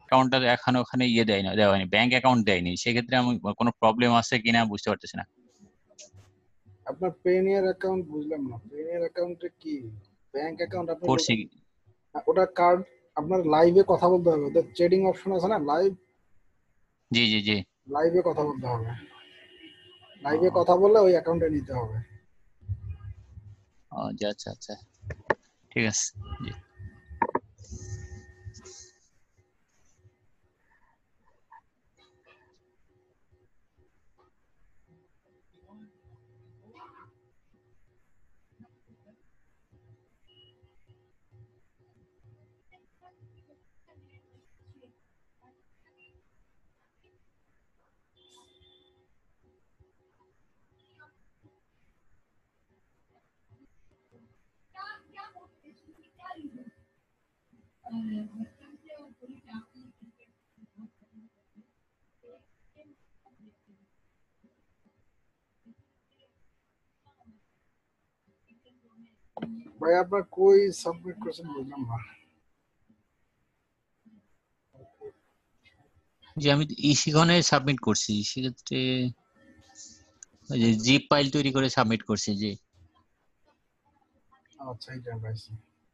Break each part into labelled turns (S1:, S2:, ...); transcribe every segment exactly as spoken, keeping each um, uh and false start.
S1: অ্যাকাউন্টটা এখনো ওখানে ইয়ে দেয় না, দেওয়া হয়নি, ব্যাংক অ্যাকাউন্ট দেয়নি, সেক্ষেত্রে আমি কোনো প্রবলেম আছে কিনা বুঝতে পারতেছি না।
S2: আপনার পেনিয়ার অ্যাকাউন্ট বুঝলাম না, পেনিয়ার অ্যাকাউন্টে কি ব্যাংক অ্যাকাউন্ট আপনি
S1: করছি।
S2: লোকাল, ওটা কার্ড আপনার লাইভে কথা বলতে হবে, ওদের ট্রেডিং অপশন আছে না, লাইভ
S1: জি জি জি।
S2: লাইভে কথা বলতে হবে,
S1: ও
S2: লাইভে কথা বললে ওই অ্যাকাউন্টে নিতে হবে।
S1: ও, জি, আচ্ছা আচ্ছা, ঠিক আছে। জি।
S2: ভাই আপনার কই সাবমিট করছেন বুঝলাম না।
S1: জি আমি ইসিগনে সাবমিট করছি, সেক্ষেত্রে ওই যে জিপ ফাইল তৈরি করে সাবমিট করছি। জি।
S2: আচ্ছা এই যে পাইছি।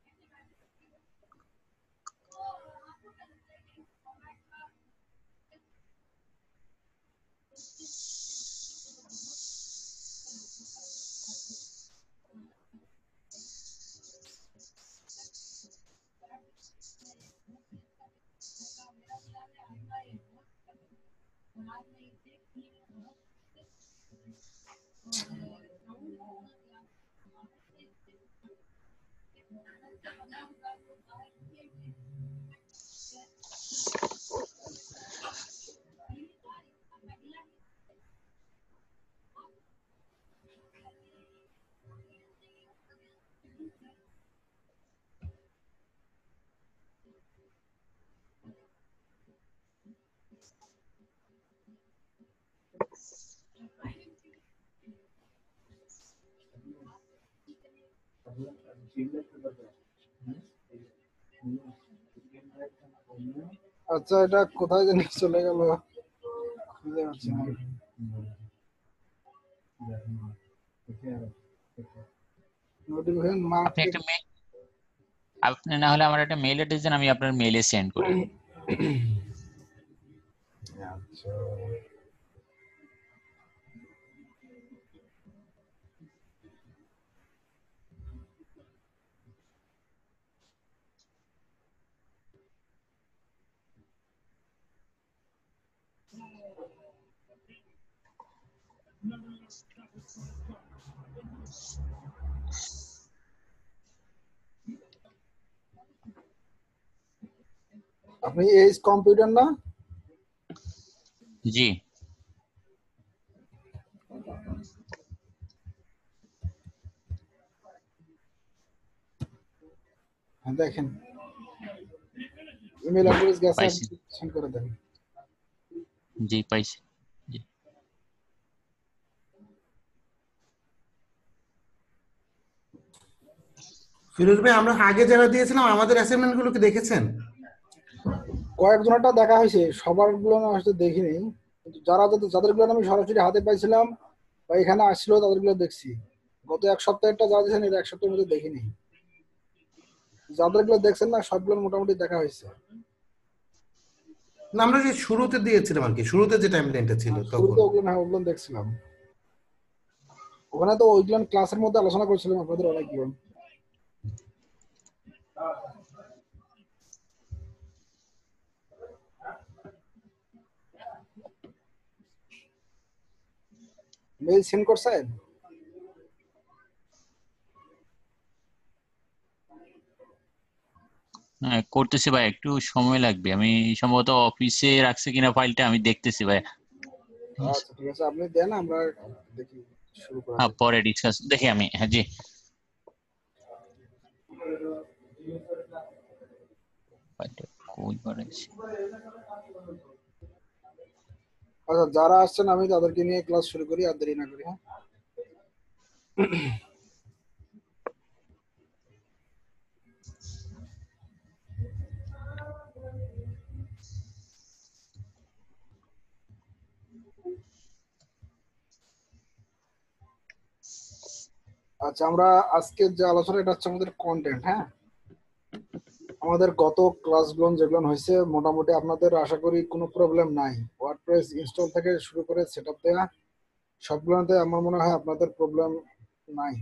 S2: আচ্ছা এটা কোথায় জানি চলে গেল, খুঁজে পাচ্ছি না। নোটিফিকেশন
S1: আপনি
S2: মার্ক।
S1: একটা মেল, আপনি না হলে আমার একটা মেল অ্যাড্রেস দেন, আমি আপনার মেলে সেন্ড করি।
S2: আচ্ছা আপনি এইচ কম্পিউটার না?
S1: জি।
S2: হ্যাঁ দেখেন ইমেল অ্যাড্রেস গেছে,
S1: পাইছি।
S2: আপনি সেন্ড করে দেন।
S1: জি পাইছি। জি।
S3: ফিরোজ ভাই আমরা আগে যারা দিয়েছিলাম আমাদের অ্যাসাইনমেন্ট গুলো কি দেখেছেন?
S2: কয়েকজনটা দেখা হয়েছে, সবার গুলো না হয়তো দেখিনি, কিন্তু যারা যাদের যাদের গুলো আমি সরাসরি হাতে পাইছিলাম বা এখানে আসছিল তাদের গুলো দেখছি। গত এক সপ্তাহেরটা যা দিয়েছেন এটা এক সপ্তাহের মধ্যে দেখিনি। যাদের গুলো দেখছেন না সবগুলো মোটামুটি দেখা হয়েছে।
S3: না আমরা যে শুরুতে দিয়েছিলাম আর কি, শুরুতে যে টাইম লাইনটা ছিল
S2: আর
S3: তখন।
S2: শুরুতে ওগুলো, হ্যাঁ ওগুলো দেখছিলাম, ওখানে তো ওইগুলো ক্লাসের মধ্যে আলোচনা করছিলাম আপনাদের অনেকগুলো। মেল সেন্ড করছেন?
S1: হ্যাঁ করতেছি ভাই, একটু সময় লাগবে, আমি সম্ভবত অফিসে রাখছি কিনা ফাইলটা আমি দেখতেছি ভাই।
S2: আচ্ছা ঠিক আছে, আপনি দেন আমরা দেখি শুরু করা
S1: হ্যাঁ
S2: যায়।
S1: পরে ডিসকাস দেখি আমি। হ্যাঁ জি। ফাইলটা কই বানাইছি?
S2: আচ্ছা যারা আসছেন আমি তাদেরকে নিয়ে ক্লাস শুরু করি, আর দেরি না করি। হ্যাঁ আচ্ছা, আমরা আজকে যে আলোচনা, এটা হচ্ছে আমাদের কন্টেন্ট। হ্যাঁ, আমাদের গত ক্লাসগুলো যেগুলো হয়েছে মোটামুটি আপনাদের আশা করি কোনো প্রবলেম নাই। ওয়ার্ডপ্রেস ইনস্টল থেকে শুরু করে সেটআপ দেওয়া সবগুলোতে আমার মনে হয় আপনাদের প্রবলেম নাই।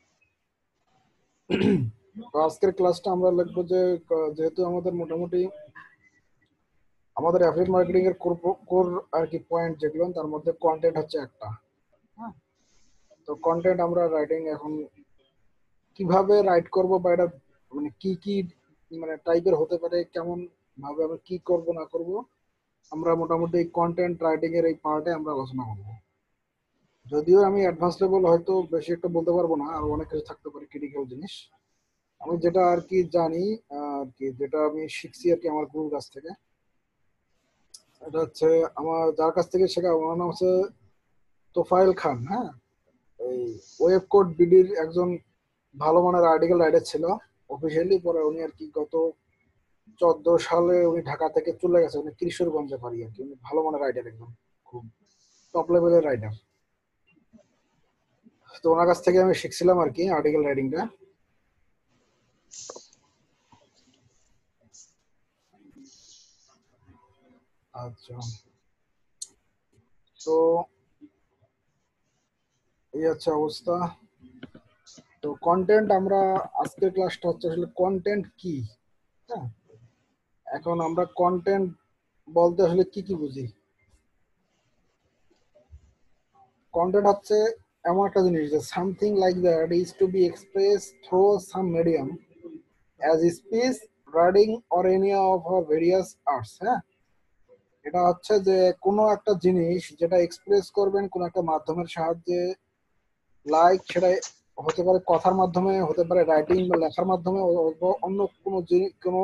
S2: তো আজকের ক্লাসটা আমরা লিখবো যে ক- যেহেতু আমাদের মোটামুটি আমাদের অ্যাফিলিয়েট মার্কেটিং এর কোর কোর আর কি পয়েন্ট যেগুলো, তার মধ্যে কন্টেন্ট হচ্ছে একটা। হ্যাঁ, তো কন্টেন্ট আমরা রাইটিং এখন কিভাবে রাইট করব, বা এটা মানে কি কি মানে টাইপের হতে পারে, কেমন ভাবে আমরা কি করব না করব, আমরা মোটামুটি কন্টেন্ট রাইটিং এর এই পার্টে আমরা আলোচনা করব। যদিও আমি অ্যাডভান্স লেভেল হয়তো বেশি একটা বলতে পারবো না, আর অনেক কিছু থাকতে পারে ক্রিটিক্যাল জিনিস। আমি যেটা আর কি জানি, আহ, আর কি যেটা আমি শিখছি আর কি আমার গুরুর কাছ থেকে, এটা হচ্ছে আমার যার কাছ থেকে শেখা, ওনার নাম হচ্ছে তোফায়েল খান। হ্যাঁ, এই ওয়েব কোড বিডির একজন ভালো মানের আর্টিকেল রাইটার ছিল অফিসিয়ালি। পরে উনি আর কি গত চোদ্দ সালে উনি ঢাকা থেকে চলে গেছে, উনি কিশোরগঞ্জে পারি আর কি। উনি ভালো মানের রাইটার, একদম খুব টপ লেভেলের রাইটার। তো ওনার কাছ থেকে আমি শিখছিলাম আর কি আর্টিকেল রাইটিংটা। আচ্ছা, তো এই হচ্ছে অবস্থা। তো কন্টেন্ট, আমরা আজকের ক্লাসটা হচ্ছে আসলে কন্টেন্ট কি। হ্যাঁ, এখন আমরা কন্টেন্ট বলতে আসলে কি কি বুঝি। কন্টেন্ট হচ্ছে এমন একটা জিনিস যে something like that is to be express through some medium as speech, writing or any of our various arts. হ্যাঁ, এটা হচ্ছে যে কোনো একটা জিনিস যেটা এক্সপ্রেস করবেন কোনো একটা মাধ্যমের সাহায্যে, লাইক সেটা হতে পারে কথার মাধ্যমে, হতে পারে রাইটিং বা লেখার মাধ্যমে, অথবা অন্য কোনো জিনিস, কোনো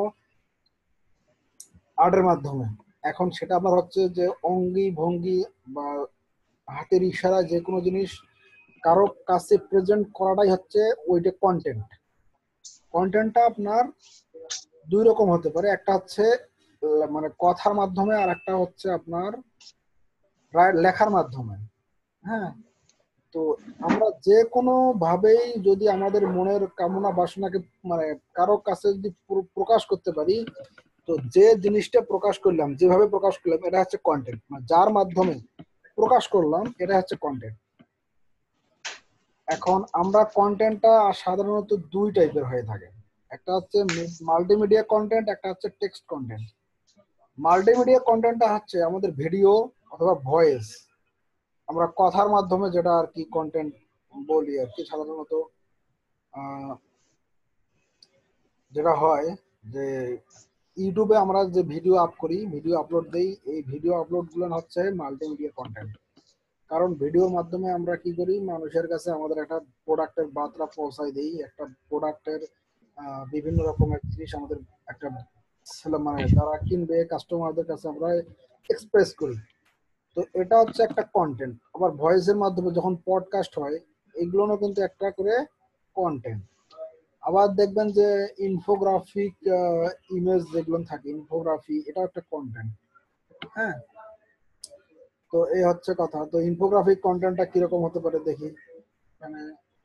S2: আর্টের মাধ্যমে। এখন সেটা আপনার হচ্ছে যে অঙ্গি ভঙ্গি বা হাতের ইশারা, যে কোনো জিনিস কারো কাছে প্রেজেন্ট করাটাই হচ্ছে ওইটা কন্টেন্ট। কন্টেন্টটা আপনার দুই রকম হতে পারে, একটা হচ্ছে আহ, মানে কথার মাধ্যমে, আর একটা হচ্ছে আপনার রা- লেখার মাধ্যমে। হ্যাঁ, তো আমরা যে কোনো ভাবেই যদি আমাদের মনের কামনা বাসনাকে মানে কারো কাছে যদি প্র- প্রকাশ করতে পারি, তো যে জিনিসটা প্রকাশ করলাম, যেভাবে প্রকাশ করলাম, এটা হচ্ছে কন্টেন্ট। মানে যার মাধ্যমে প্রকাশ করলাম, এটা হচ্ছে কন্টেন্ট। এখন আমরা কন্টেন্টটা সাধারণত দুই টাইপের হয়ে থাকে। একটা হচ্ছে মাল্টিমিডিয়া কন্টেন্ট, একটা হচ্ছে টেক্সট কন্টেন্ট। মাল্টিমিডিয়া কন্টেন্টটা হচ্ছে আমাদের ভিডিও অথবা ভয়েস, আমরা কথার মাধ্যমে যেটা আর কি কন্টেন্ট বলি আর কি সাধারণত। আহ, যেটা হয় যে ইউটিউবে আমরা যে ভিডিও আপ করি, ভিডিও আপলোড দেই, এই ভিডিও আপলোড গুলো হচ্ছে মাল্টিমিডিয়া কন্টেন্ট। কারণ ভিডিওর মাধ্যমে আমরা কি করি, মানুষের কাছে আমাদের একটা প্রোডাক্টের বার্তা পৌঁছায় দিই, একটা প্রোডাক্টের বিভিন্ন রকমের জিনিস আমাদের একটা ছেলে- মানে যারা কিনবে কাস্টমারদের কাছে আমরা এক্সপ্রেস করি। তো এটা হচ্ছে একটা কন্টেন্ট। আবার ভয়েসের মাধ্যমে যখন পডকাস্ট হয়, এগুলোও কিন্তু একটা করে কন্টেন্ট। আবার দেখবেন যে ইনফোগ্রাফিক ইমেজ যেগুলো থাকে, ইনফোগ্রাফি, এটা একটা কন্টেন্ট। হ্যাঁ, তো এই হচ্ছে কথা। তো ইনফোগ্রাফিক কন্টেন্টটা কিরকম হতে পারে দেখি। মানে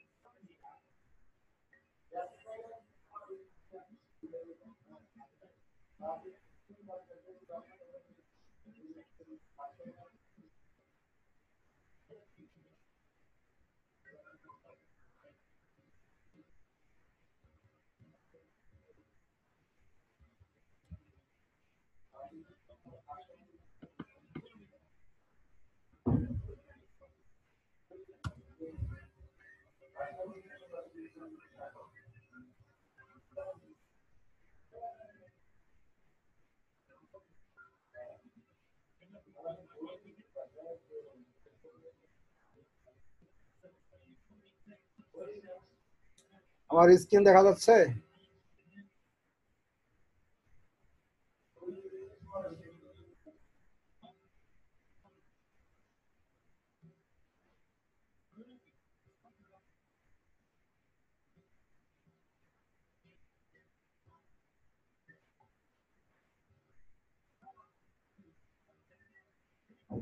S2: আমার স্ক্রিন দেখা যাচ্ছে।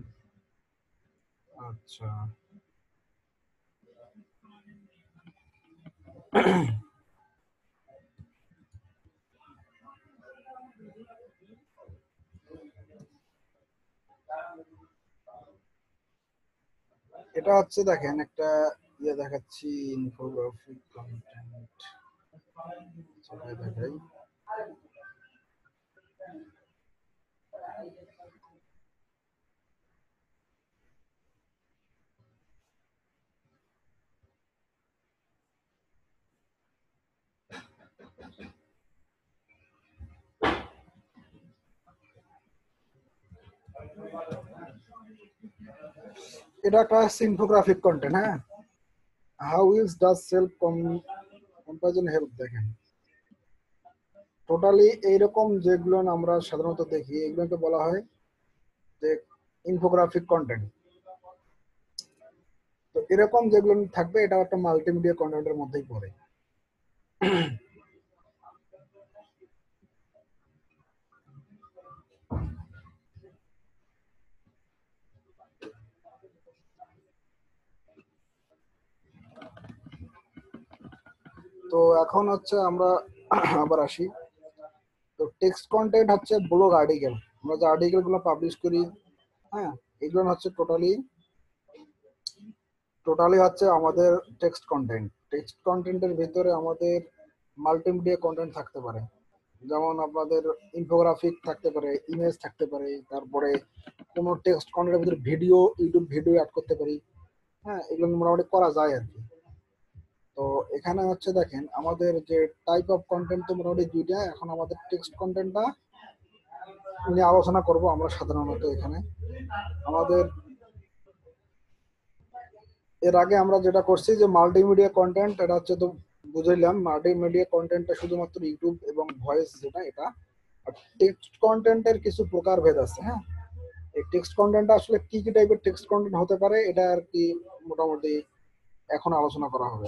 S2: আচ্ছা, এটা হচ্ছে দেখেন একটা ইয়ে দেখাচ্ছি, ইনফোগ্রাফিক কন্টেন্ট দেখাই। এটা একটা ইনফোগ্রাফিক কন্টেন্ট। হ্যাঁ, how is does self comparison help, দেখেন টোটালি এইরকম যেগুলো আমরা সাধারণত দেখি এগুলোকে বলা হয় যে ইনফোগ্রাফিক কন্টেন্ট। তো এরকম যেগুলো থাকবে এটা একটা মাল্টিমিডিয়া কন্টেন্টের মধ্যেই পড়ে। তো এখন হচ্ছে আমরা আবার আসি। তো টেক্সট কন্টেন্ট হচ্ছে ব্লগ আর্টিকেল, আমরা যে আর্টিকেল গুলো পাবলিশ করি, হ্যাঁ এগুলো হচ্ছে টোটালি টোটালি হচ্ছে আমাদের টেক্সট কন্টেন্ট। টেক্সট কন্টেন্টের ভিতরে আমাদের মাল্টিমিডিয়া কন্টেন্ট থাকতে পারে, যেমন আপনাদের ইনফোগ্রাফিক থাকতে পারে, ইমেজ থাকতে পারে, তারপরে কোনো টেক্সট কন্টেন্টের ভিতরে ভিডিও, ইউটিউব ভিডিও অ্যাড করতে পারি। হ্যাঁ, এগুলো মোটামুটি করা যায় আর কি। তো এখানে হচ্ছে দেখেন আমাদের যে টাইপ অফ কন্টেন্ট তো মোটামুটি দুইটা। এখন আমাদের টেক্সট কন্টেন্টটা নিয়ে আলোচনা করব আমরা সাধারণত। এখানে আমাদের এর আগে আমরা যেটা করছি যে মাল্টিমিডিয়া কন্টেন্ট, এটা হচ্ছে তো বুঝাইলাম। মাল্টিমিডিয়া কন্টেন্টটা শুধুমাত্র ইউটিউব এবং ভয়েস যেটা, এটা। আর টেক্সট কন্টেন্টের কিছু প্রকারভেদ আছে। হ্যাঁ, এই টেক্সট কন্টেন্টটা আসলে কি কি টাইপের টেক্সট কন্টেন্ট হতে পারে এটা আর কি মোটামুটি এখন আলোচনা করা হবে।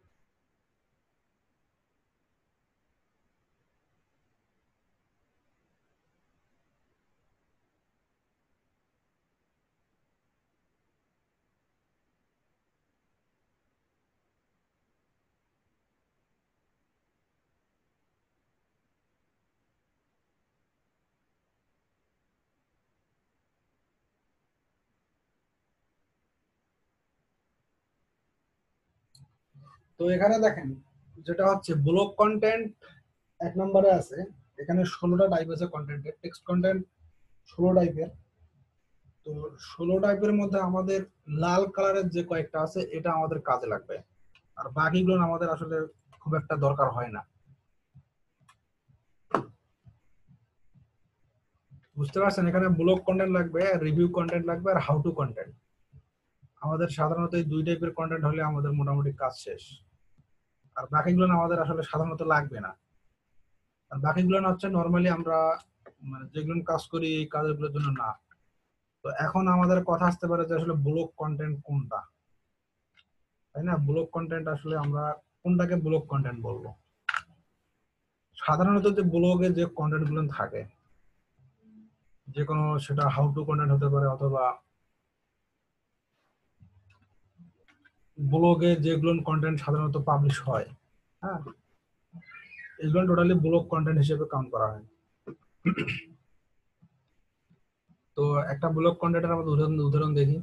S2: তো এখানে দেখেন যেটা হচ্ছে ব্লগ কন্টেন্ট এক নম্বরে আছে। এখানে ষোলোটা টাইপ আছে কন্টেন্টের। টেক্সট কন্টেন্ট ষোলো টাইপের। তো ষোলো টাইপের মধ্যে আমাদের লাল কালারের যে কয়েকটা আছে এটা আমাদের কাজে লাগবে, আর বাকিগুলো আমাদের আসলে খুব একটা দরকার হয় না। বুঝতে পারছেন? এখানে ব্লগ কন্টেন্ট লাগবে, রিভিউ কন্টেন্ট লাগবে, আর হাউ টু কন্টেন্ট। আমাদের সাধারণত এই দুই টাইপের কন্টেন্ট হলে আমাদের মোটামুটি কাজ শেষ। আর বাকিগুলো আমাদের আসলে সাধারণত লাগবে না। আর বাকিগুলো হচ্ছে নর্মালি আমরা মানে যেগুলো কাজ করি এই কাজগুলোর জন্য না। তো এখন আমাদের কথা আসতে পারে যে আসলে ব্লগ কন্টেন্ট কোনটা, তাই না? ব্লগ কন্টেন্ট আসলে আমরা কোনটাকে ব্লগ কন্টেন্ট বলবো? সাধারণত যে ব্লগে যে কন্টেন্ট গুলো থাকে, যে কোনো সেটা হাউ টু কন্টেন্ট হতে পারে, অথবা ব্লগে যেগুলো কন্টেন্ট সাধারণত পাবলিশ হয়, হ্যাঁ এগুলো টোটালি ব্লগ কন্টেন্ট হিসেবে কাউন্ট করা হয়। তো একটা ব্লগ কন্টেন্টের আমাদের উদাহরণ উদাহরণ দেখি।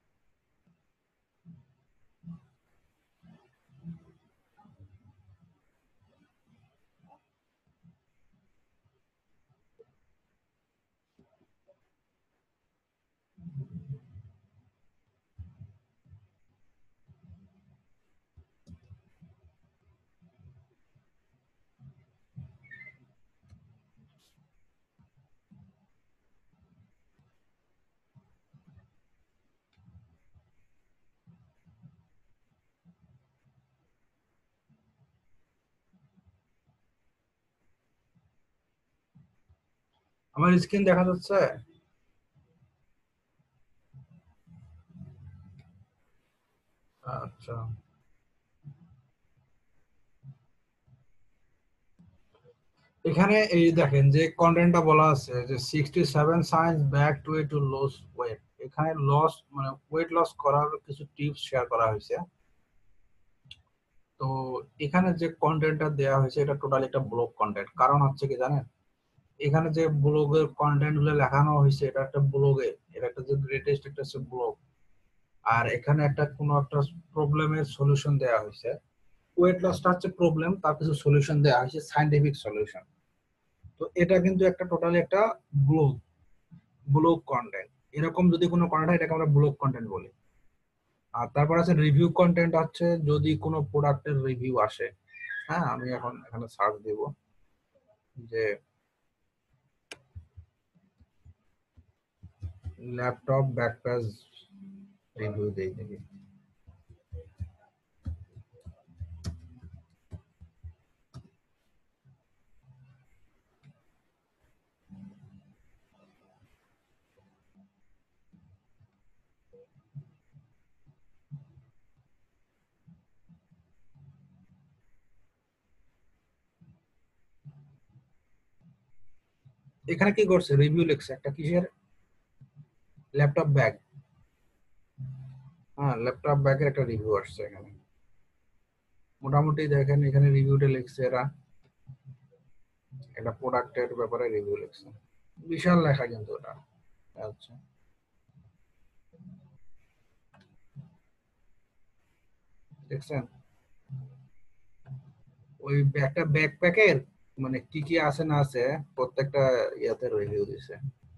S2: আমার স্ক্রিন দেখা যাচ্ছে? আচ্ছা, এখানে এই দেখেন যে কন্টেন্টটা বলা আছে যে sixty seven science back to a to loss weight. এখানে লস মানে ওয়েট লস করার কিছু টিপস শেয়ার করা হয়েছে। তো
S4: এখানে যে কন্টেন্টটা দেওয়া হয়েছে এটা টোটালি একটা ব্লগ কন্টেন্ট। কারণ হচ্ছে কি জানেন, এখানে যে ব্লগের কন্টেন্ট গুলো লেখানো হয়েছে এটা একটা ব্লগে, এটা একটা যে গ্রেটেস্ট একটা ব্লগ। আর এখানে একটা কোনো একটা প্রবলেমের সলিউশন দেওয়া হয়েছে। ওয়েট লসটা হচ্ছে প্রবলেম, তার কিছু সলিউশন দেওয়া হয়েছে, সাইন্টিফিক সলিউশন। তো এটা কিন্তু একটা টোটালি একটা ব্লগ ব্লগ কন্টেন্ট। এরকম যদি কোনো কন্টেন্ট হয় এটাকে আমরা ব্লগ কন্টেন্ট বলি। আর তারপর আছে রিভিউ কন্টেন্ট, হচ্ছে যদি কোনো প্রোডাক্টের রিভিউ আসে। হ্যাঁ, আমি এখন এখানে সার্চ দেব যে ল্যাপটপ ব্যাকপ্যাচ রিভিউ দেই দেখি। এখানে কি করছে, রিভিউ লিখছে একটা কিসের, ল্যাপটপ ব্যাগ। হ্যাঁ, ল্যাপটপ ব্যাগের একটা রিভিউ আসছে এখানে। মোটামুটি দেখেন এখানে রিভিউটা লিখছে এরা, এটা প্রোডাক্টের ব্যাপারে রিভিউ লিখছে। বিশাল লেখা কিন্তু এটা। আচ্ছা, দেখছেন ওই একটা ব্যাকপ্যাকের মানে কি কি আছে না আছে প্রত্যেকটা ইয়াতে রিভিউ দিছে।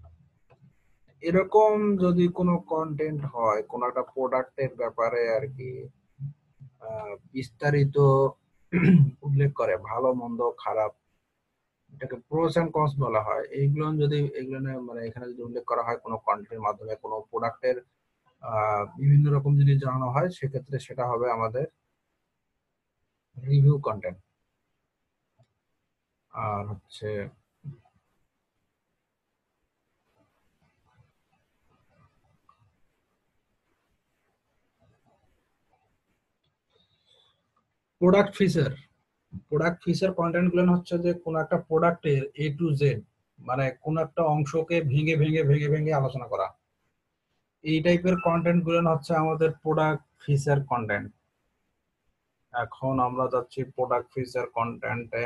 S4: এরকম যদি কোনো কন্টেন্ট হয় কোন একটা প্রোডাক্টের ব্যাপারে আর কি বিস্তারিত উল্লেখ করে, ভালো মন্দ খারাপ, এটাকে প্রোস এন্ড কনস বলা হয়। এইগুলো যদি এগুলো মানে এখানে যদি উল্লেখ করা হয় কোনো কন্টেন্টের মাধ্যমে কোনো প্রোডাক্টের বিভিন্ন রকম জিনিস জানানো হয়, সেক্ষেত্রে সেটা হবে আমাদের রিভিউ কন্টেন্ট। আর হচ্ছে product feature, product feature content গুলো হচ্ছে যে কোন একটা প্রোডাক্টের এ টু জেড, মানে কোন একটা অংশকে ভেঙে ভেঙে ভেঙে ভেঙে আলোচনা করা। এই টাইপের কন্টেন্ট গুলো হচ্ছে আমাদের প্রোডাক্ট ফিচার কন্টেন্ট। এখন আমরা যাচ্ছি প্রোডাক্ট ফিচার কন্টেন্টে।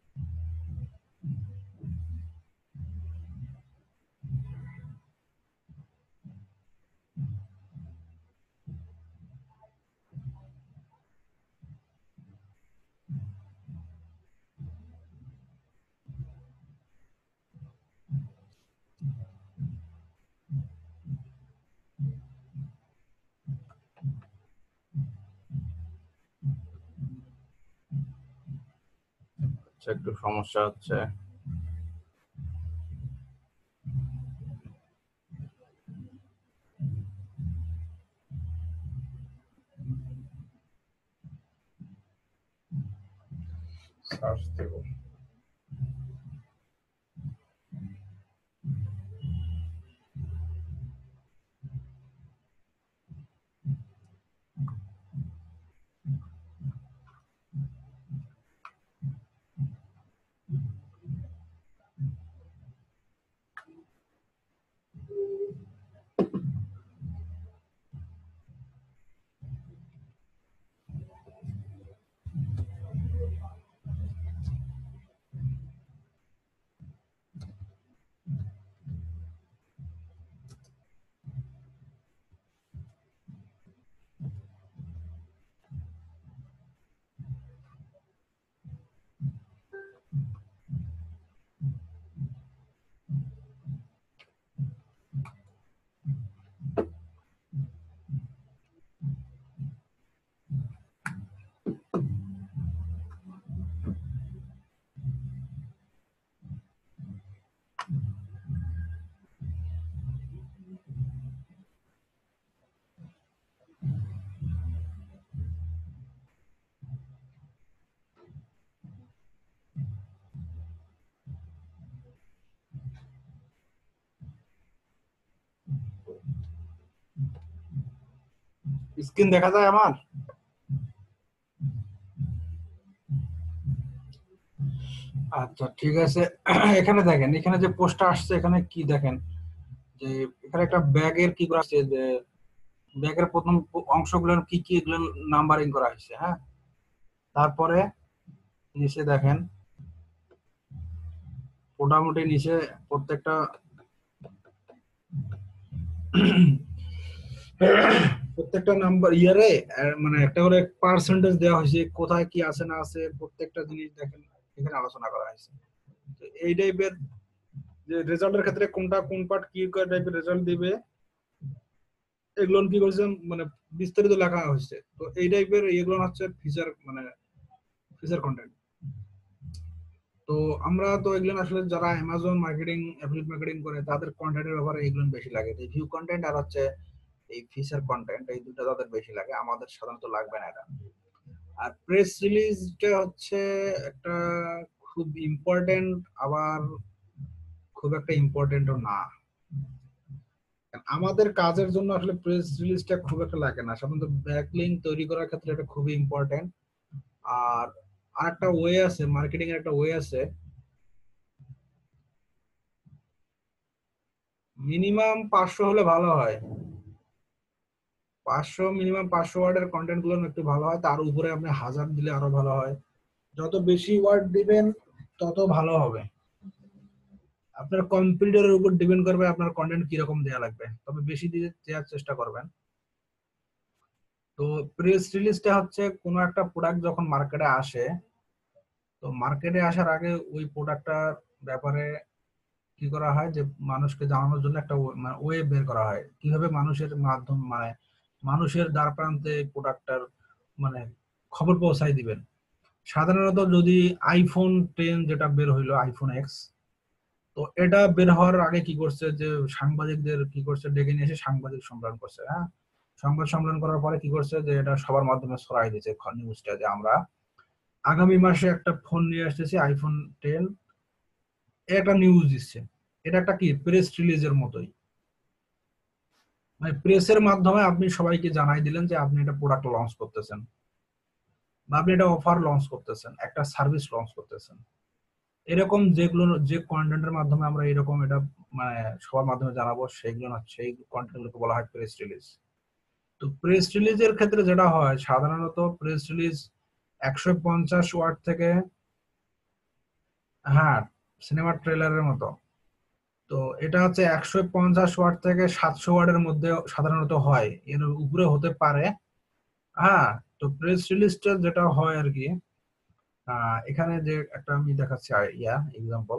S4: একটু সমস্যা হচ্ছে। সার্চ দেব। স্ক্রিন দেখা যায় আমার? আচ্ছা ঠিক আছে। এখানে দেখেন, এখানে যে পোস্টটা আসছে এখানে কি দেখেন যে এখানে একটা ব্যাগের কি করা আছে, যে ব্যাগের প্রথম অংশগুলো কি কি এগুলো নাম্বারিং করা হয়েছে। হ্যাঁ, তারপরে নিচে দেখেন মোটামুটি নিচে প্রত্যেকটা প্রত্যেকটা নাম্বার ইয়ারে মানে একটা করে পার্সেন্টেজ দেওয়া হয়েছে, কোথায় কি আছে না আছে প্রত্যেকটা জিনিস দেখেন এখানে আলোচনা করা হয়েছে। তো এই টাইপের যে রেজাল্টের ক্ষেত্রে কোনটা কোন পার্ট কি টাইপের রেজাল্ট দিবে এগুলো কি করছে মানে বিস্তারিত লেখা হয়েছে। তো এই টাইপের এগুলো হচ্ছে ফিচার মানে ফিচার কন্টেন্ট। তো আমরা তো এগুলো আসলে যারা অ্যামাজন মার্কেটিং অ্যাফিলিয়েট মার্কেটিং করে তাদের কন্টেন্টের ব্যাপারে এগুলো বেশি লাগে, রিভিউ কন্টেন্ট আর হচ্ছে এই ফিচার কন্টেন্ট, এই দুটো তাদের বেশি লাগে, আমাদের সাধারণত লাগবে না এটা। আর প্রেস রিলিজটা হচ্ছে একটা খুব ইম্পর্টেন্ট, আবার খুব একটা ইম্পর্টেন্টও না। আমাদের কাজের জন্য আসলে প্রেস রিলিজটা খুব একটা লাগে না, সাধারণত ব্যাকলিংক তৈরি করার ক্ষেত্রে এটা খুবই ইম্পর্টেন্ট। আর আরেকটা ওয়ে আছে, মার্কেটিং এর একটা ওয়ে আছে, মিনিমাম পাঁচশো হলে ভালো হয়। পাঁচশো মিনিমাম পাঁচশো ওয়ার্ডের কন্টেন্ট গুলো একটু ভালো হয়, তার উপরে আপনি হাজার দিলে আরো ভালো হয়। যত বেশি ওয়ার্ড দিবেন তত ভালো হবে। আপনার কম্পিউটারের উপর ডিপেন্ড করবে আপনার কন্টেন্ট কিরকম দেওয়া লাগবে, তবে বেশি দিয়ে দেওয়ার চেষ্টা করবেন। তো প্রেস রিলিজটা হচ্ছে কোনো একটা প্রোডাক্ট যখন মার্কেটে আসে, তো মার্কেটে আসার আগে ওই প্রোডাক্টটার ব্যাপারে কি করা হয় যে মানুষকে জানানোর জন্য একটা ওয়ে বের করা হয়, কিভাবে মানুষের মাধ্যম মানে মানুষের দ্বার প্রান্তে প্রোডাক্টটার মানে খবর পৌঁছাই দিবেন। সাধারণত যদি আইফোন টেন যেটা বের হইলো, আইফোন এক্স, তো এটা বের হওয়ার আগে কি করছে যে সাংবাদিকদের কি করছে ডেকে নিয়ে এসে সাংবাদিক সম্মেলন করছে। হ্যাঁ, সংবাদ সম্মেলন করার পরে কি করছে যে এটা সবার মাধ্যমে ছড়াই দিয়েছে নিউজটা যে আমরা আগামী মাসে একটা ফোন নিয়ে আসতেছি আইফোন টেন, একটা নিউজ দিচ্ছে। এটা একটা কি প্রেস রিলিজের মতোই, মানে প্রেসের মাধ্যমে আপনি সবাইকে জানাই দিলেন যে আপনি এটা প্রোডাক্ট লঞ্চ করতেছেন, বা আপনি এটা অফার লঞ্চ করতেছেন, একটা সার্ভিস লঞ্চ করতেছেন। এরকম যেগুলো যে কন্টেন্টের মাধ্যমে আমরা এরকম এটা মানে সবার মাধ্যমে জানাবো সেগুলো না, সেই কন্টেন্টগুলোকে বলা হয় প্রেস রিলিজ। তো প্রেস রিলিজের ক্ষেত্রে যেটা হয় সাধারণত প্রেস রিলিজ একশো পঞ্চাশ ওয়ার্ড থেকে, হ্যাঁ সিনেমার ট্রেলারের মতো, তো এটা হচ্ছে একশো পঞ্চাশ ওয়ার্ড থেকে সাতশো ওয়ার্ডের মধ্যে সাধারণত হয়, এর উপরে হতে পারে। হ্যাঁ, তো প্রেস রিলিজটা যেটা হয় আর কি, আহ এখানে যে একটা আমি দেখাচ্ছি ইয়া এক্সাম্পল,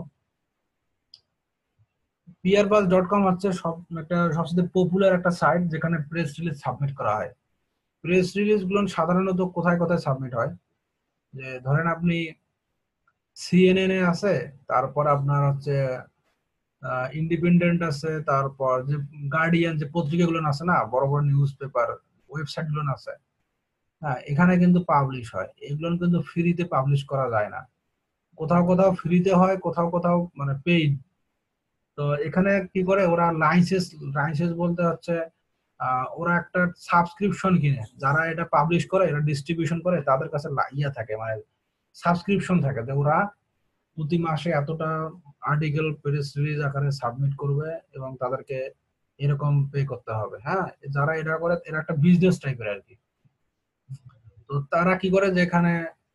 S4: পিয়ারবাজ ডট কম হচ্ছে সব একটা সবচেয়ে পপুলার একটা সাইট যেখানে প্রেস রিলিজ সাবমিট করা হয়। প্রেস রিলিজ গুলো সাধারণত কোথায় কোথায় সাবমিট হয়, যে ধরেন আপনি সিএনএন এ আছে, তারপর আপনার হচ্ছে ইন্ডিপেন্ডেন্ট আছে, তারপর যে গার্ডিয়ান যে পত্রিকাগুলো আছে না, বড় বড় নিউজ পেপার ওয়েবসাইট গুলো আছে, হ্যাঁ এখানে কিন্তু পাবলিশ হয়। এগুলো কিন্তু ফ্রিতে পাবলিশ করা যায় না, কোথাও কোথাও ফ্রিতে হয়, কোথাও কোথাও মানে পেইড। তো এখানে কি করে ওরা লাইসেন্স, লাইসেন্স বলতে হচ্ছে আহ, ওরা একটা সাবস্ক্রিপশন কিনে, যারা এটা পাবলিশ করে এরা ডিস্ট্রিবিউশন করে তাদের কাছে লা- ইয়া থাকে মানে সাবস্ক্রিপশন থাকে, যে ওরা প্রতি মাসে এতটা আর্টিকেল প্রেস রিলিজ আকারে সাবমিট করবে এবং তাদেরকে এরকম পে করতে হবে। হ্যাঁ, যারা এটা করে এরা একটা বিজনেস টাইপের আর কি। তো তারা কি করে যেখানে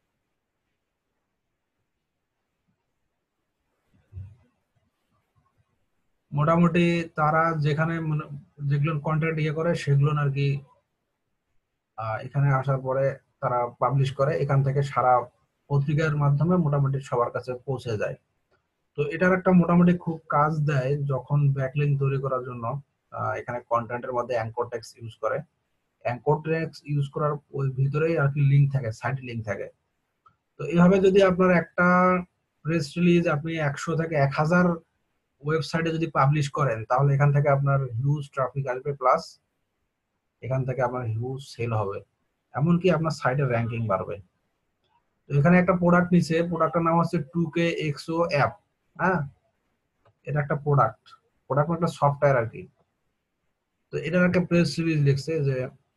S4: মোটামুটি তারা যেখানে মানে যেগুলো কন্টেন্ট ইয়ে করে সেগুলো আর কি আহ, এখানে আসার পরে তারা পাবলিশ করে, এখান থেকে সারা পত্রিকার মাধ্যমে মোটামুটি সবার কাছে পৌঁছে যায়। তো এটার একটা মোটামুটি খুব কাজ দেয় যখন ব্যাকলিংক তৈরি করার জন্য আহ, এখানে কন্টেন্টের মধ্যে অ্যাঙ্কর টেক্সট ইউজ করে। অ্যাঙ্কর টেক্সট ইউজ করার ওই ভিতরেই আর কি লিঙ্ক থাকে, সাইট লিঙ্ক থাকে। তো এইভাবে যদি আপনার একটা প্রেস রিলিজ আপনি একশো থেকে এক হাজার ওয়েবসাইটে যদি পাবলিশ করেন তাহলে এখান থেকে আপনার হিউজ ট্রাফিক আসবে, প্লাস এখান থেকে আপনার হিউজ সেল হবে, এমনকি আপনার সাইটের র্যাঙ্কিং বাড়বে। তো এখানে একটা প্রোডাক্ট নিচে, প্রোডাক্টের নাম হচ্ছে টু কে এক্সও অ্যাপ। হ্যাঁ, এটা একটা প্রোডাক্ট, প্রোডাক্ট একটা সফটওয়্যার আর কি। তো এটার একটা প্রেস রিলিজ লিখছে যে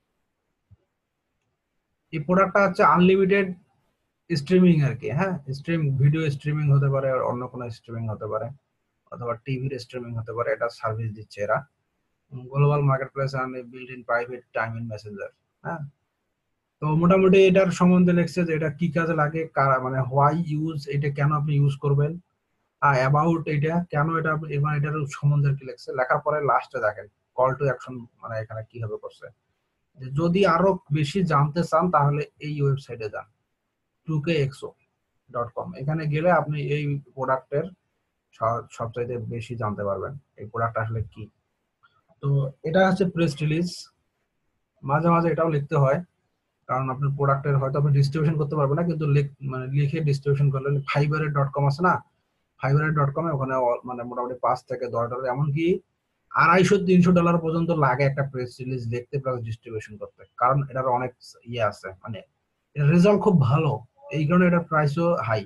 S4: এই প্রোডাক্টটা হচ্ছে আনলিমিটেড স্ট্রিমিং আর কি। হ্যাঁ, স্ট্রিম ভিডিও স্ট্রিমিং হতে পারে, অন্য কোনো স্ট্রিমিং হতে পারে, অথবা টিভির স্ট্রিমিং হতে পারে, এটা সার্ভিস দিচ্ছে এরা। Global marketplace and built in private time in messenger। হ্যাঁ, তো মোটামুটি এটার সম্বন্ধে লিখছে যে এটা কি কাজে লাগে, কারা- মানে হোয়াই ইউজ, এটা কেন আপনি ইউজ করবেন, আর অ্যাবাউট এটা কেন এটা আপনি- এবার এটার সম্বন্ধে কি লিখছে, লেখার পরে লাস্টে দেখেন কল টু অ্যাকশন, মানে এখানে কিভাবে করছে যে যদি আরো বেশি জানতে চান তাহলে এই ওয়েবসাইটে যান two K exo dot com. এখানে গেলে আপনি এই প্রোডাক্টের সবচাইতে বেশি জানতে পারবেন এই প্রোডাক্ট আসলে কি। তো এটা হচ্ছে প্রেস রিলিজ। মাঝে মাঝে এটাও লিখতে হয়, কারণ আপনার প্রোডাক্টের হয়তো আপনি ডিস্ট্রিবিউশন করতে পারবেন না, কিন্তু লিখ- মানে লিখে ডিস্ট্রিবিউশন করলে ফাইবারের ডট কম আছে না, ফাইবারের ডট কমে ওখানে অ- মানে মোটামুটি পাঁচ থেকে দশ ডলার, এমনকি আড়াইশো তিনশো ডলার পর্যন্ত লাগে একটা প্রেস রিলিজ লিখতে প্লাস ডিস্ট্রিবিউশন করতে, কারণ এটার অনেক ইয়ে আছে, মানে রেজাল্ট খুব ভালো, এই কারণে এটার প্রাইসও হাই।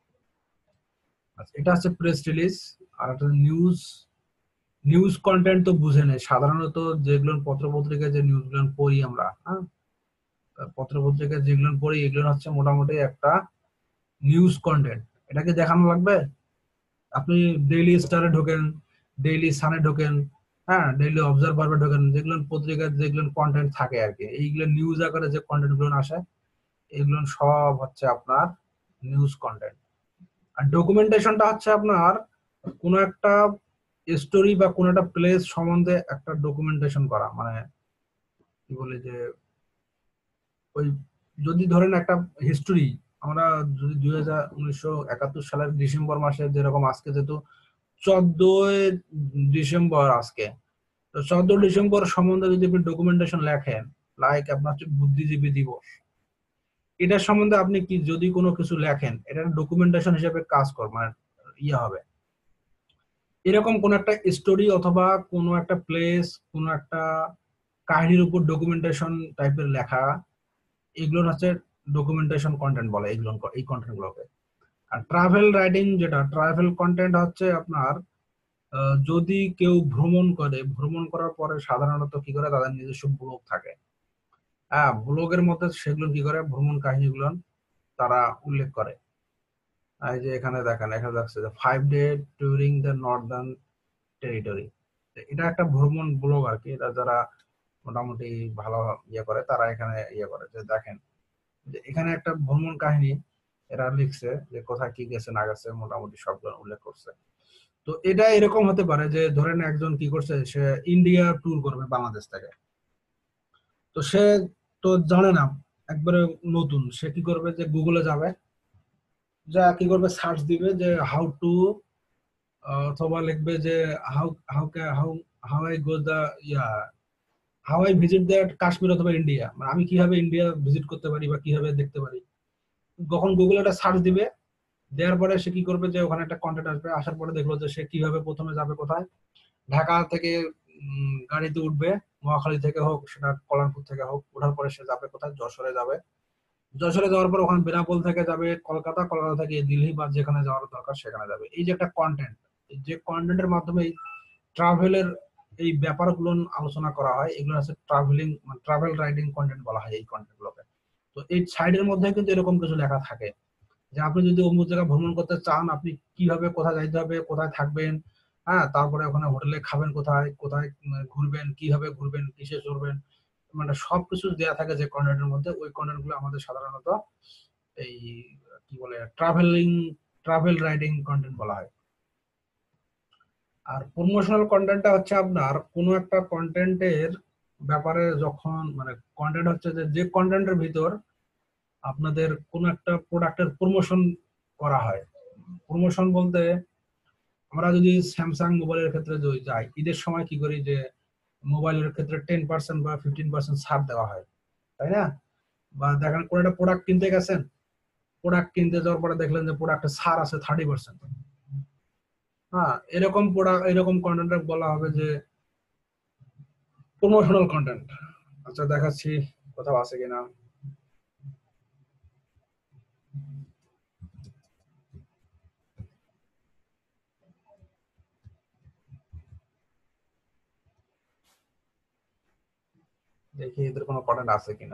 S4: এটা হচ্ছে প্রেস রিলিজ। আর একটা নিউজ, নিউজ কন্টেন্ট তো বুঝে নেই সাধারণত, যেগুলো পত্র পত্রিকায় যে নিউজগুলো পড়ি আমরা, হ্যাঁ পত্র পত্রিকায় যেগুলো পড়ি এগুলো হচ্ছে মোটামুটি একটা নিউজ কন্টেন্ট। এটাকে দেখানো লাগবে, আপনি ডেইলি স্টারে ঢোকেন, ডেইলি সানে ঢোকেন, হ্যাঁ ডেইলি অবজারভারে ঢোকেন, যেগুলো পত্রিকার যেগুলো কন্টেন্ট থাকে আর কি, এইগুলো নিউজ আকারে যে কন্টেন্ট গুলো আসে এগুলো সব হচ্ছে আপনার নিউজ কন্টেন্ট। আর ডকুমেন্টেশনটা হচ্ছে আপনার কোনো একটা স্টোরি বা কোনো একটা প্লেস সম্বন্ধে একটা ডকুমেন্টেশন করা, মানে কি বলে যে ওই যদি ধরেন একটা হিস্টোরি, আমরা যদি দুই হাজার উনিশশো একাত্তর সালের ডিসেম্বর মাসে যেরকম, আজকে যেহেতু চোদ্দই ডিসেম্বর আজকে, তো চোদ্দ ডিসেম্বর সম্বন্ধে যদি আপনি ডকুমেন্টেশন লেখেন, লাইক আপনার হচ্ছে বুদ্ধিজীবী দিবস, এটার সম্বন্ধে আপনি কি যদি কোনো কিছু লেখেন, এটা ডকুমেন্টেশন হিসেবে কাজ কর, মানে ইয়ে হবে। এরকম কোন একটা স্টোরি অথবা কোনো একটা প্লেস, কোনো একটা কাহিনীর উপর ডকুমেন্টেশন টাইপের লেখা, এগুলোর হচ্ছে ডকুমেন্টেশন কন্টেন্ট বলে, এগুলো এই কন্টেন্ট গুলোকে। আর ট্রাভেল রাইটিং, যেটা ট্রাভেল কন্টেন্ট হচ্ছে আপনার আহ, যদি কেউ ভ্রমণ করে, ভ্রমণ করার পরে সাধারণত কি করে তাদের নিজস্ব ব্লগ থাকে, হ্যাঁ ব্লগের মধ্যে সেগুলো কি করে ভ্রমণ কাহিনীগুলো তারা উল্লেখ করে। এই যে এখানে দেখেন, এখানে দেখছে যে five day touring the northern territory, এটা একটা ভ্রমণ ব্লগ আর কি, এটা যারা মোটামুটি ভালো ইয়ে করে তারা এখানে ইয়ে করে যে দেখেন যে এখানে একটা ভ্রমণ কাহিনী এরা লিখছে যে কোথায় কি গেছে না গেছে মোটামুটি সবগুলো উল্লেখ করছে। তো এটা এরকম হতে পারে যে ধরেন একজন কি করছে, সে ইন্ডিয়া ট্যুর করবে বাংলাদেশ থেকে, তো সে তো জানে না, একবারে নতুন, সে কি করবে যে গুগলে যাবে, যা কি করবে সার্চ দিবে যে হাউ টু, অথবা লিখবে যে how how how how I go there how I visit the Kashmir অথবা ইন্ডিয়া, মানে আমি কিভাবে ইন্ডিয়া ভিজিট করতে পারি বা কিভাবে দেখতে পারি। যখন গুগলে একটা সার্চ দিবে, দেওয়ার পরে সে কি করবে যে ওখানে একটা কন্টেন্ট আসবে, আসার পরে দেখলো যে সে কিভাবে প্রথমে যাবে কোথায়, ঢাকা থেকে উম, গাড়িতে উঠবে, মহাখালী থেকে হোক সেটা কল্যাণপুর থেকে হোক, ওঠার পরে সে যাবে কোথায়, যশোরে যাবে, যশোরে যাওয়ার পর ওখানে বেনাপোল থেকে যাবে কলকাতা, কলকাতা থেকে দিল্লি বা যেখানে যাওয়ার দরকার সেখানে যাবে। এই যে একটা কন্টেন্ট, যে কন্টেন্টের মাধ্যমে ট্রাভেলের এই ব্যাপারগুলো আলোচনা করা হয়, এগুলো হচ্ছে ট্রাভেলিং, ট্রাভেল রাইটিং কন্টেন্ট বলা হয় এই কন্টেন্ট গুলোকে। তো এই সাইডের মধ্যে কিন্তু এরকম কিছু লেখা থাকে যে আপনি যদি অমুক জায়গায় ভ্রমণ করতে চান, আপনি কিভাবে কোথায় যাইতে হবে, কোথায় থাকবেন, হ্যাঁ তারপরে ওখানে হোটেলে খাবেন কোথায়, কোথায় উম, ঘুরবেন, কিভাবে ঘুরবেন, কিসে চড়বেন, মানে সবকিছু দেয়া থাকে যে কন্টেন্টের মধ্যে। ওই কন্টেন্ট গুলো আমাদের সাধারণত এই কি বলে ট্রাভেলিং, ট্রাভেল রাইটিং কন্টেন্ট বলা হয়। আর প্রমোশনাল কন্টেন্টটা হচ্ছে আপনার কোনো একটা কন্টেন্টের ব্যাপারে, যখন মানে কন্টেন্ট হচ্ছে যে যে কন্টেন্টের ভিতর আপনাদের কোনো একটা প্রোডাক্টের প্রমোশন করা হয়। প্রমোশন বলতে আমরা যদি স্যামসাং মোবাইলের ক্ষেত্রে যদি যাই, ঈদের সময় কি করি যে মোবাইলের ক্ষেত্রে টেন পার্সেন্ট বা ফিফটিন পার্সেন্ট ছাড় দেওয়া হয়, তাই না? বা দেখেন কোন একটা প্রোডাক্ট কিনতে গেছেন, প্রোডাক্ট কিনতে যাওয়ার পরে দেখলেন যে প্রোডাক্টে ছাড় আছে থার্টি পার্সেন্ট। হ্যাঁ এরকম প্রোডাক্ট, এরকম কন্টেন্ট বলা হবে যে প্রমোশনাল কন্টেন্ট। আচ্ছা দেখাচ্ছি কোথাও আছে কিনা। দেখি এদের কোনো কন্টেন্ট আছে কিনা।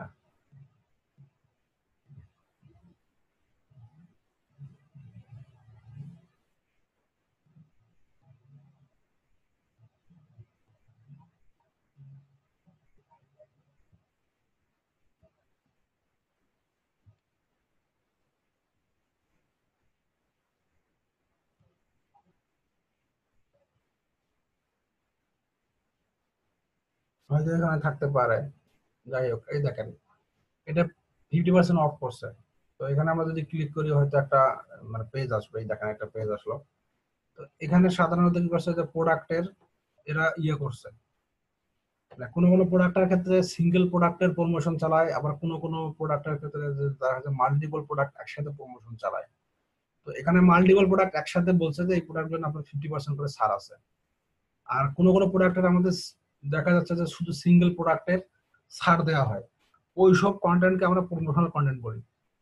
S4: হয়তো এখানে থাকতে পারে। যাই হোক, এই দেখেন এটা ফিফটি পার্সেন্ট অফ করছে। তো এখানে আমরা যদি ক্লিক করি হয়তো একটা মানে পেজ আসবে, এই দেখেন একটা পেজ আসলো। তো এখানে সাধারণত কি করছে যে প্রোডাক্টের এরা ইয়ে করছে, মানে কোনো কোনো প্রোডাক্টের ক্ষেত্রে সিঙ্গেল প্রোডাক্টের প্রমোশন চালায়, আবার কোনো কোনো প্রোডাক্টের ক্ষেত্রে যে দেখা যাচ্ছে মাল্টিপল প্রোডাক্ট একসাথে প্রমোশন চালায়। তো এখানে মাল্টিপল প্রোডাক্ট একসাথে বলছে যে এই প্রোডাক্টগুলো আপনার ফিফটি পার্সেন্ট করে ছাড় আছে। আর কোনো কোনো প্রোডাক্টের আমাদের দেখা যাচ্ছে যে শুধু সিঙ্গেল প্রোডাক্টের ছাড় দেওয়া হয়, ওই সব কন্টেন্টকে আমরা প্রমোশনাল কন্টেন্ট বলি।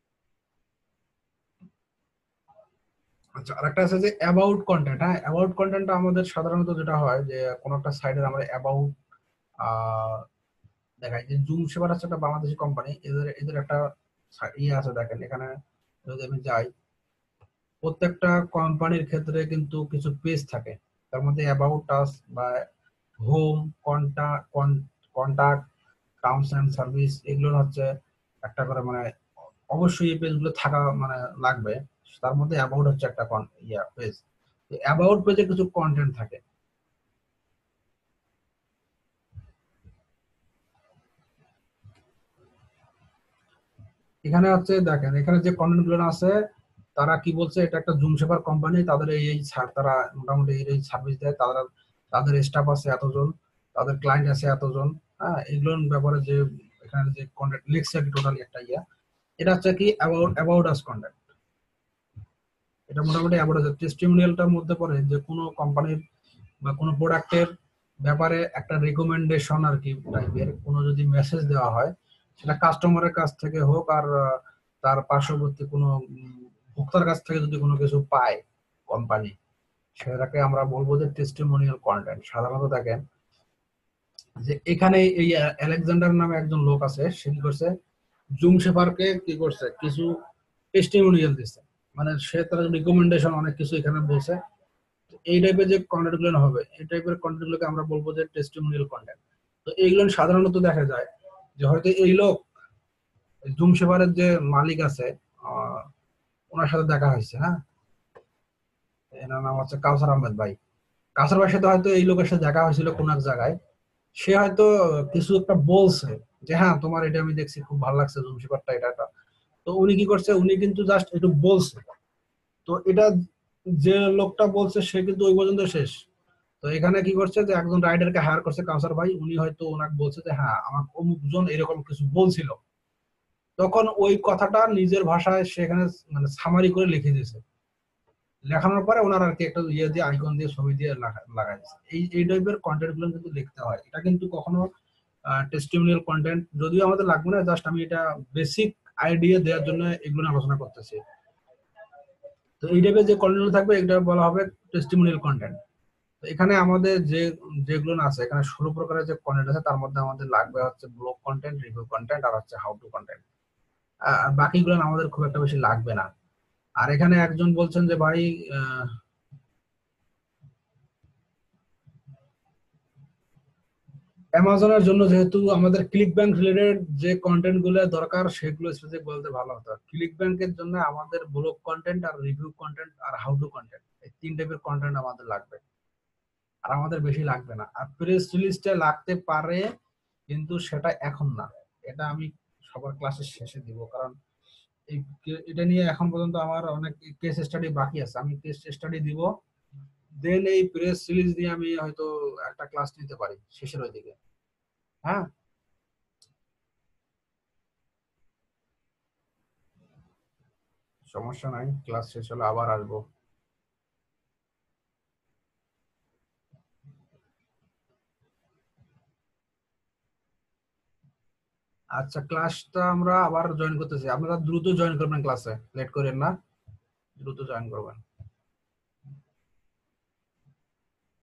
S4: আচ্ছা, আরেকটা আছে যে অ্যাবাউট কন্টেন্ট। হ্যাঁ, অ্যাবাউট কন্টেন্টটা আমাদের সাধারণত যেটা হয় যে কোনো একটা সাইডের আমরা অ্যাবাউট আহ দেখাই, যে জুম সেবার আছে একটা বাংলাদেশি কোম্পানি, এদের এদের একটা ইয়ে আছে দেখেন এখানে যদি আমি যাই, প্রত্যেকটা কোম্পানির ক্ষেত্রে কিন্তু কিছু পেজ থাকে, তার মধ্যে অ্যাবাউট আস বা home, contact contact terms and service, এগুলো হচ্ছে একটা করে মানে অবশ্যই এই পেজগুলো থাকা মানে লাগবে। তার মধ্যে অ্যাবাউট হচ্ছে একটা ইয়া পেজ। অ্যাবাউট পেজে কিছু কন্টেন্ট থাকে। এখানে হচ্ছে দেখেন এখানে যে কন্টেন্ট গুলো আছে তারা কি বলছে, এটা একটা জুম সেবার কোম্পানি, তাদের এই এই ছাড়, তারা মোটামুটি এই এই সার্ভিস দেয়, তারা তাদের স্টাফ আছে এতজন, তাদের ক্লায়েন্ট আছে এতজন। হ্যাঁ, এগুলোর ব্যাপারে যে এখানে যে কন্টেন্ট লিখছে টোটালি একটা ইয়া, এটা হচ্ছে কি অ্যাবাউট অ্যাবাউট আস কন্টেন্ট। এটা মোটামুটি অ্যাবাউট আস টেস্টিমোনিয়ালটার মধ্যে পড়ে যে কোনো কোম্পানির বা কোনো প্রোডাক্টের ব্যাপারে একটা রিকমেন্ডেশন আর কি টাইপের কোনো যদি মেসেজ দেওয়া হয়, সেটা কাস্টমারের কাছ থেকে হোক আর তার পার্শ্ববর্তী কোনো ভোক্তার কাছ থেকে যদি কোনো কিছু পায় কোম্পানি, সেটাকে আমরা বলবো যে টেস্টিমোনিয়াল কন্টেন্ট। সাধারণত দেখেন যে এখানে এই আলেকজান্ডার নামে একজন লোক আছে, সে কি করছে, জুম শেফারকে কি করছে, কিছু টেস্টিমোনিয়াল দিচ্ছে, মানে সে তার রিকমেন্ডেশন অনেক কিছু এখানে বলছে। এই টাইপের যে কন্টেন্ট গুলো হবে, এই টাইপের কন্টেন্ট গুলোকে আমরা বলবো যে টেস্টিমোনিয়াল কন্টেন্ট। তো এইগুলো সাধারণত দেখা যায় যে হয়তো এই লোক জুম সেভারের যে মালিক আছে আহ ওনার সাথে দেখা হয়েছে। হ্যাঁ, এনার নাম হচ্ছে কাউসার আহমেদ ভাই। কাউসার ভাইয়ের সাথে হয়তো এই লোকের সাথে দেখা হয়েছিল কোন এক জায়গায়, সে হয়তো কিছু একটা বলছে যে হ্যাঁ তোমার এটা আমি দেখছি খুব ভালো লাগছে জুম সেভারটা, এটা এটা। তো উনি কি করছে, উনি কিন্তু জাস্ট একটু বলছে, তো এটা যে লোকটা বলছে সে কিন্তু ওই পর্যন্ত শেষ। তো এখানে কি করছে যে একজন রাইডারকে হায়ার করছে কাউসার ভাই, উনি হয়তো ওনাকে বলছে যে হ্যাঁ আমার অমুক জন এরকম কিছু বলছিল, তখন ওই কথাটা নিজের ভাষায় সেখানে মানে সামারি করে লিখে দিয়েছে, লেখানোর পরে ওনার আর কি একটা ইয়ে দিয়ে আইকন দিয়ে ছবি দিয়ে লাগাই দিয়েছে। এই এই টাইপের কন্টেন্ট গুলো কিন্তু লিখতে হয়, এটা কিন্তু কখনো টেস্টিমোনিয়াল কন্টেন্ট যদিও আমাদের লাগবে না, জাস্ট আমি এটা বেসিক আইডিয়া দেওয়ার জন্য এগুলো আলোচনা করতেছি। তো এই টাইপের যে কন্টেন্ট থাকবে এটা বলা হবে টেস্টিমোনিয়াল কন্টেন্ট। এখানে আমাদের যে যেগুলো আছে, এখানে ষোলো প্রকারের যে কন্টেন্ট আছে তার মধ্যে আমাদের লাগবে হচ্ছে ব্লগ কন্টেন্ট, রিভিউ কন্টেন্ট আর হচ্ছে হাউ টু কন্টেন্ট। আর বাকিগুলো আমাদের খুব একটা বেশি লাগবে না। আর এখানে একজন বলছেন যে ভাই অ্যামাজনের জন্য যেহেতু আমাদের ক্লিক ব্যাংক রিলেটেড যে কন্টেন্ট গুলো দরকার সেগুলো স্পেসিফিক বলতে ভালো হতো। ক্লিক ব্যাংকের জন্য আমাদের ব্লগ কন্টেন্ট আর রিভিউ কন্টেন্ট আর হাউ টু কন্টেন্ট, এই তিন টাইপের কন্টেন্ট আমাদের লাগবে, আর আমাদের বেশি লাগবে না। আর প্রেস রিলিজটা লাগতে পারে কিন্তু সেটা এখন না, এটা আমি সবার ক্লাসের শেষে দিব, কারণ এই এটা নিয়ে এখন পর্যন্ত আমার অনেক কেস স্টাডি বাকি আছে, আমি কেস স্টাডি দিব, দেন এই প্রেস রিলিজ নিয়ে আমি হয়তো একটা ক্লাস নিতে পারি শেষের ওই দিকে। হ্যাঁ, সমস্যা নাই, ক্লাস শেষ হলে আবার আসবো। আচ্ছা, ক্লাসটা আমরা আবার জয়েন করতেছি, আপনারা দ্রুত জয়েন করবেন, ক্লাসে লেট করেন না, দ্রুত জয়েন করবেন।